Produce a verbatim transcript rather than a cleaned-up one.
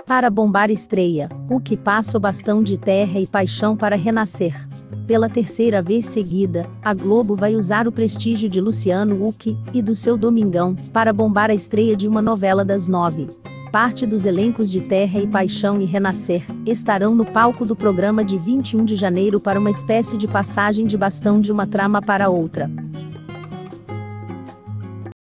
Para bombar estreia, Huck passa o bastão de Terra e Paixão para renascer. Pela terceira vez seguida, a Globo vai usar o prestígio de Luciano Huck e do seu Domingão para bombar a estreia de uma novela das nove. Parte dos elencos de Terra e Paixão e Renascer estarão no palco do programa de vinte e um de janeiro para uma espécie de passagem de bastão de uma trama para outra.